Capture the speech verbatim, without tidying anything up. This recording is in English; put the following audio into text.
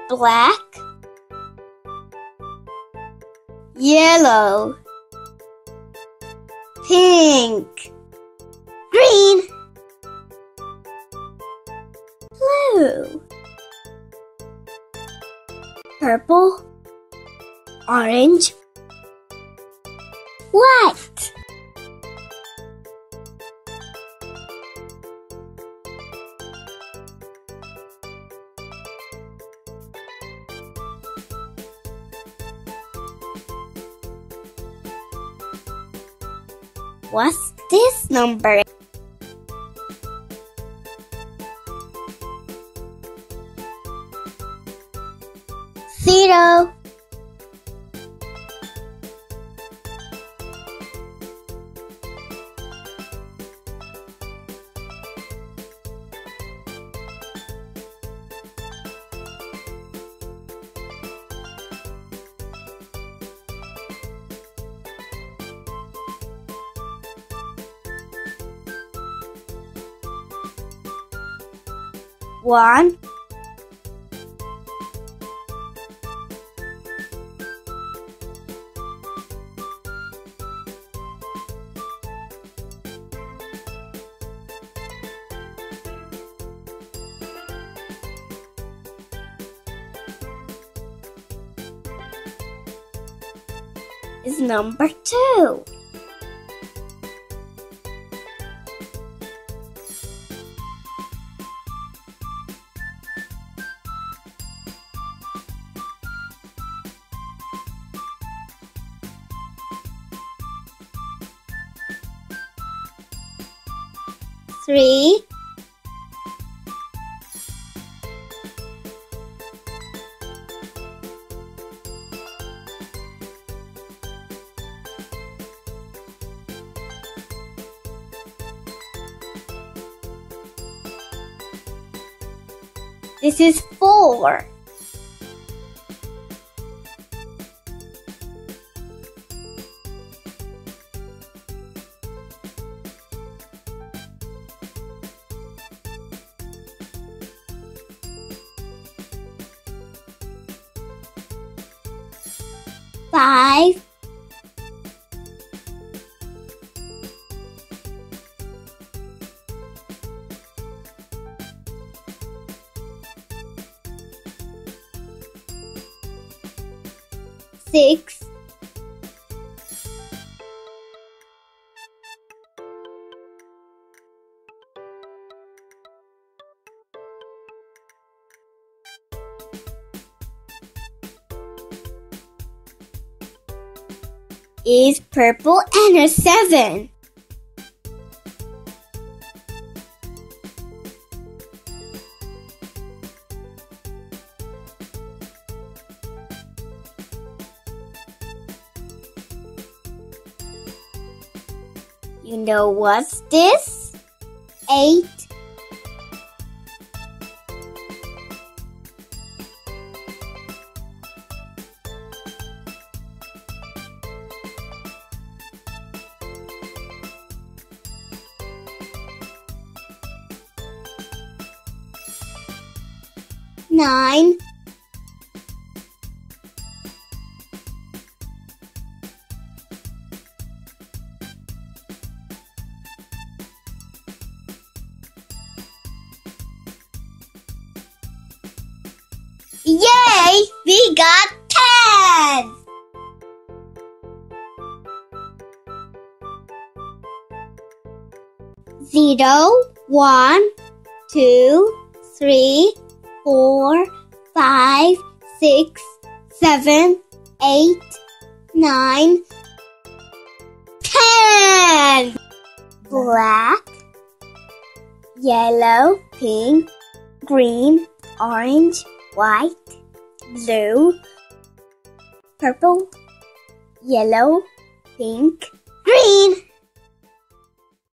black, yellow, pink, green, blue, purple, orange, white. What's this number? Zero. One, is number two. Three, this is four. Five, six, is purple and a seven. You know what's this? Eight. Nine. Yay! We got ten! Zero, one, two, three, four, five, six, seven, eight, nine, ten! Black, yellow, pink, green, orange, white, blue, purple, yellow, pink, green.